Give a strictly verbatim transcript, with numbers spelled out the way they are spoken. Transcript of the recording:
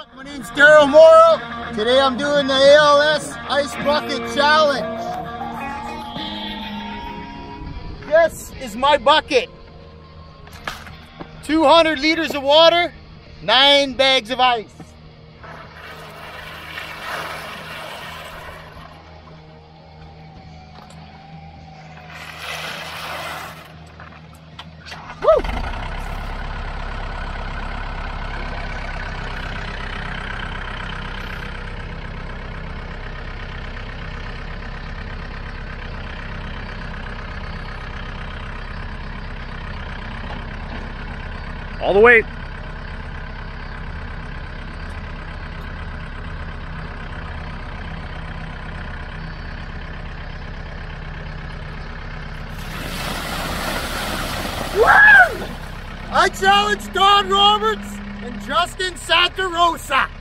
up? My name's Darryl. Today I'm doing the A L S Ice Bucket Challenge. This is my bucket. two hundred liters of water, nine bags of ice. Woo! All the way. Woo! I challenge Don Roberts and Justin Santa Rosa.